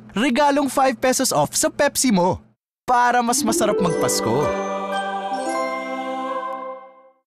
regalong 5 pesos off sa Pepsi mo para mas masarap magpasko.